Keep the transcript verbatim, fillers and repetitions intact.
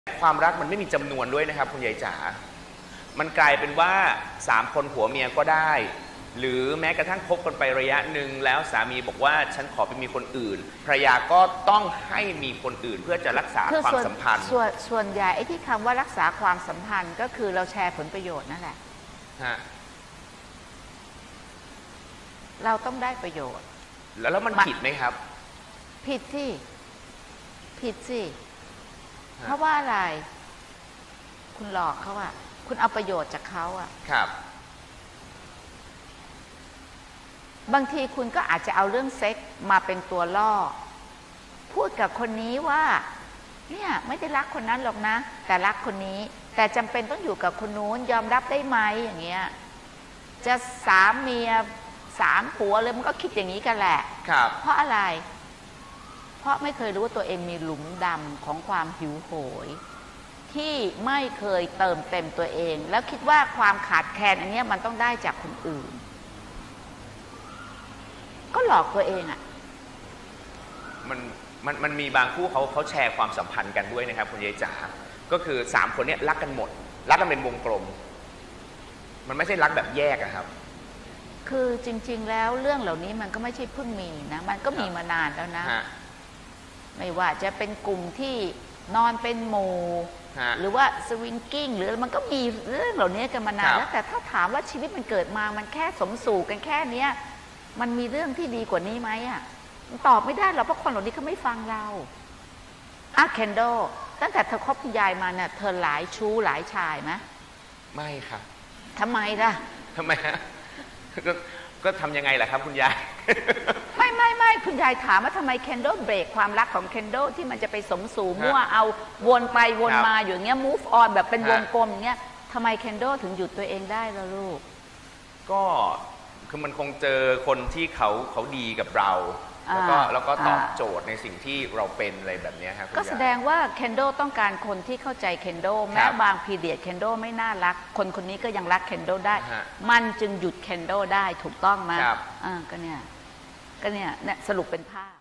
ความรักมันไม่มีจำนวนด้วยนะครับคุณยายจ๋ามันกลายเป็นว่าสามคนผัวเมียก็ได้หรือแม้กระทั่งคบกันไประยะหนึ่งแล้วสามีบอกว่าฉันขอไปมีคนอื่นภรรยาก็ต้องให้มีคนอื่นเพื่อจะรักษาความสัมพันธ์ส่วนส่วนใหญ่ไอ้ที่คำว่ารักษาความสัมพันธ์ก็คือเราแชร์ผลประโยชน์นั่นแหละฮะเราต้องได้ประโยชน์แล้วแล้วมันผิดไหมครับผิดสิผิดสิเพราะว่าอะไรคุณหลอกเขาอะคุณเอาประโยชน์จากเขาอะครับบางทีคุณก็อาจจะเอาเรื่องเซ็กมาเป็นตัวล่อพูดกับคนนี้ว่าเนี่ยไม่ได้รักคนนั้นหรอกนะแต่รักคนนี้แต่จำเป็นต้องอยู่กับคนนู้นยอมรับได้ไหมอย่างเงี้ยจะสามเมียสามผัวเลยมันก็คิดอย่างนี้กันแหละครับเพราะอะไรเพราะไม่เคยรู้ว่าตัวเองมีหลุมดำของความหิวโหยที่ไม่เคยเติมเต็มตัวเองแล้วคิดว่าความขาดแคลนอันนี้มันต้องได้จากคนอื่นก็หลอกตัวเองอ่ะมันมันมันมีบางคู่เขาเขาแชร์ความสัมพันธ์กันด้วยนะครับคุณยายจ๋าก็คือสามคนเนี้ยรักกันหมดรักกันเป็นวงกลมมันไม่ใช่รักแบบแยกอะครับคือจริงๆแล้วเรื่องเหล่านี้มันก็ไม่ใช่เพิ่งมีนะมันก็มีมานานแล้วนะไม่ว่าจะเป็นกลุ่มที่นอนเป็นหมู่หรือว่าสวิงกิ้งหรือมันก็มีเรื่องเหล่านี้กันมานานแล้วแต่ถ้าถามว่าชีวิตมันเกิดมามันแค่สมสู่กันแค่เนี้ยมันมีเรื่องที่ดีกว่านี้ไหมอ่ะตอบไม่ได้หรอกเพราะคนเหล่านี้เขาไม่ฟังเราอ่ะเคนโดตั้งแต่เธอคบคุณยายมาเนี่ยเธอหลายชู้หลายชายไหมไม่ครับทำไมล่ะทำไมฮะก็ก็ทำยังไงล่ะครับคุณยายไม่ไม่ไม่คุณยายถามว่าทำไมเคนโดเบรกความรักของเคนโดที่มันจะไปสมสู่มั่วเอาวนไปวนมาอยู่อย่างเงี้ย move on แบบเป็นวงกลมอย่างเงี้ยทำไมเคนโดถึงหยุดตัวเองได้ล่ะลูกก็คือมันคงเจอคนที่เขาเขาดีกับเราแล้วก็แล้วก็ตอบโจทย์ในสิ่งที่เราเป็นอะไรแบบนี้ครับก็แสดงว่าเคนโดต้องการคนที่เข้าใจเคนโดแม้บางพีเดียดเคนโดไม่น่ารักคนคนนี้ก็ยังรักเคนโดได้มันจึงหยุดเคนโดได้ถูกต้องไหมอ่าก็เนี่ยก็เนี่ยสรุปเป็นภาพ